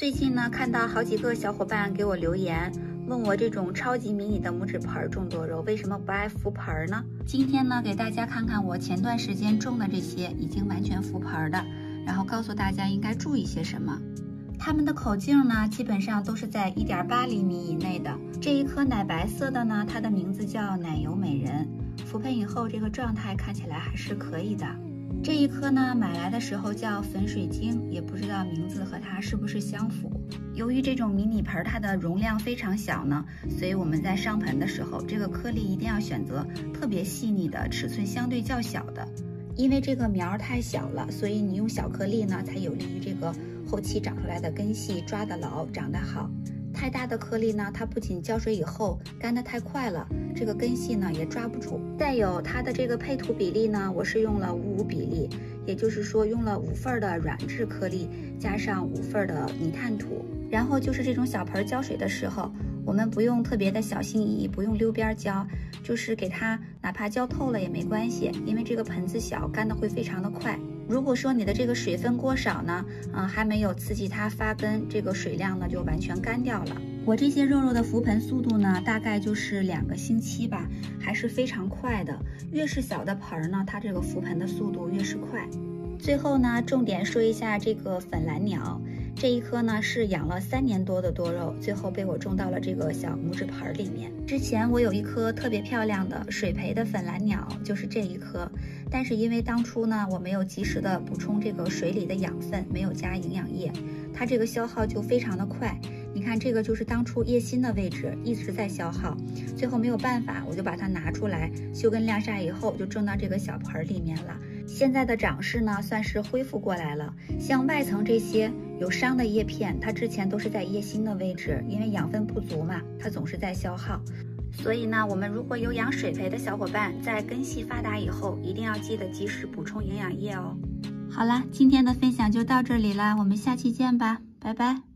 最近呢，看到好几个小伙伴给我留言，问我这种超级迷你的拇指盆种多肉为什么不爱浮盆呢？今天呢，给大家看看我前段时间种的这些已经完全浮盆的，然后告诉大家应该注意些什么。它们的口径呢，基本上都是在1.8厘米以内的。这一颗奶白色的呢，它的名字叫奶油美人，浮盆以后这个状态看起来还是可以的。这一颗呢，买来的时候叫粉水晶，也不知道名字和它是不是相符。由于这种迷你盆它的容量非常小呢，所以我们在上盆的时候，这个颗粒一定要选择特别细腻的，尺寸相对较小的。因为这个苗太小了，所以你用小颗粒呢，才有利于这个后期长出来的根系抓得牢，长得好。太大的颗粒呢，它不仅浇水以后干得太快了，这个根系呢也抓不住。再有它的这个配土比例呢，我是用了5:5比例，也就是说用了5份的软质颗粒加上5份的泥炭土。然后就是这种小盆浇水的时候，我们不用特别的小心翼翼，不用溜边浇，就是给它哪怕浇透了也没关系，因为这个盆子小，干的会非常的快。如果说你的这个水分过少呢，还没有刺激它发根，这个水量呢就完全干掉了。我这些肉的浮盆速度呢，大概就是2个星期吧，还是非常快的。越是小的盆呢，它这个浮盆的速度越是快。最后呢，重点说一下这个粉蓝鸟。这一颗呢是养了3年多的多肉，最后被我种到了这个小拇指盆里面。之前我有一颗特别漂亮的水培的粉蓝鸟，就是这一颗，但是因为当初呢我没有及时的补充这个水里的养分，没有加营养液，它这个消耗就非常的快。你看这个就是当初叶心的位置一直在消耗，最后没有办法，我就把它拿出来修根晾晒以后，就种到这个小盆里面了。现在的长势呢算是恢复过来了，像外层这些有伤的叶片，它之前都是在叶心的位置，因为养分不足嘛，它总是在消耗。所以呢，我们如果有养水培的小伙伴，在根系发达以后，一定要记得及时补充营养液哦。好啦，今天的分享就到这里啦，我们下期见吧，拜拜。